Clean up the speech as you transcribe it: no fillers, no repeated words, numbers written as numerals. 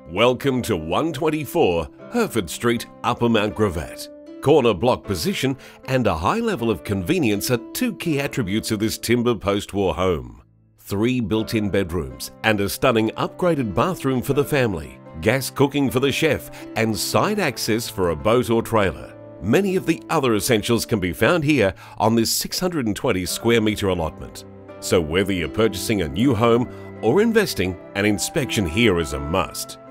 Welcome to 124 Hertford Street, Upper Mount Gravatt. Corner block position and a high level of convenience are two key attributes of this timber post-war home. 3 built-in bedrooms and a stunning upgraded bathroom for the family, gas cooking for the chef and side access for a boat or trailer. Many of the other essentials can be found here on this 620 square metre allotment. So whether you're purchasing a new home or investing, an inspection here is a must.